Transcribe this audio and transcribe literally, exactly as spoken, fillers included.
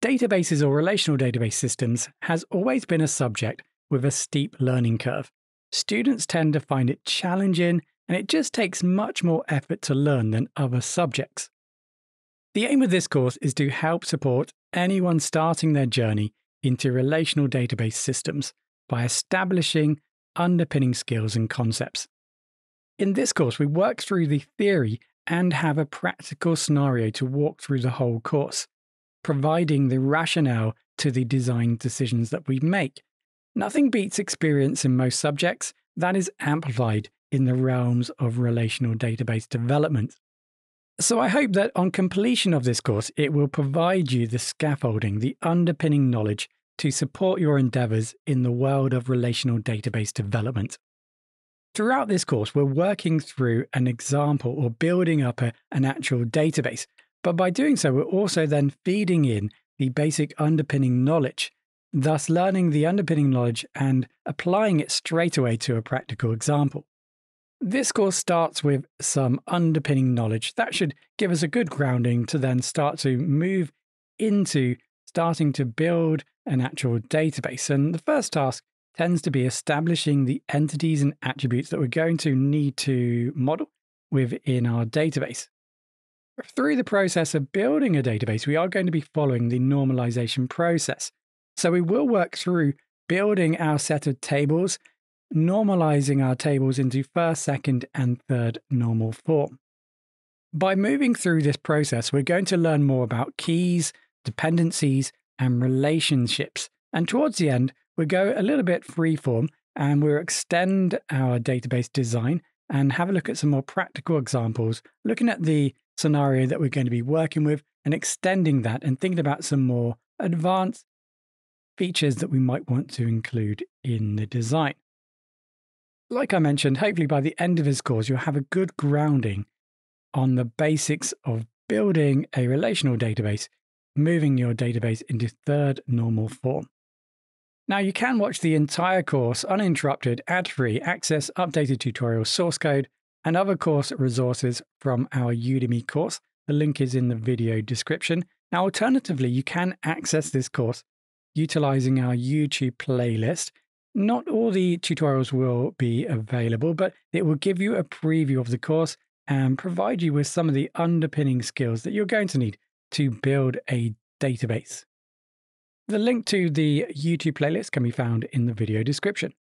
Databases or relational database systems has always been a subject with a steep learning curve. Students tend to find it challenging, and it just takes much more effort to learn than other subjects. The aim of this course is to help support anyone starting their journey into relational database systems by establishing underpinning skills and concepts. In this course, we work through the theory and have a practical scenario to walk through the whole course, providing the rationale to the design decisions that we make. Nothing beats experience in most subjects that is amplified in the realms of relational database development. So I hope that on completion of this course, it will provide you the scaffolding, the underpinning knowledge to support your endeavours in the world of relational database development. Throughout this course, we're working through an example or building up a, an actual database. But by doing so, we're also then feeding in the basic underpinning knowledge, thus learning the underpinning knowledge and applying it straight away to a practical example. This course starts with some underpinning knowledge that should give us a good grounding to then start to move into starting to build an actual database. And the first task tends to be establishing the entities and attributes that we're going to need to model within our database. Through the process of building a database, we are going to be following the normalization process. So we will work through building our set of tables, normalizing our tables into first, second, and third normal form. By moving through this process, we're going to learn more about keys, dependencies, and relationships. And towards the end, we'll go a little bit freeform and we'll extend our database design and have a look at some more practical examples, looking at the scenario that we're going to be working with and extending that and thinking about some more advanced features that we might want to include in the design. Like I mentioned, hopefully by the end of this course, you'll have a good grounding on the basics of building a relational database, moving your database into third normal form. Now, you can watch the entire course uninterrupted, ad-free, access updated tutorial source code, and other course resources from our Udemy course. The link is in the video description. Now, alternatively, you can access this course utilizing our YouTube playlist. Not all the tutorials will be available, but it will give you a preview of the course and provide you with some of the underpinning skills that you're going to need to build a database. The link to the YouTube playlist can be found in the video description.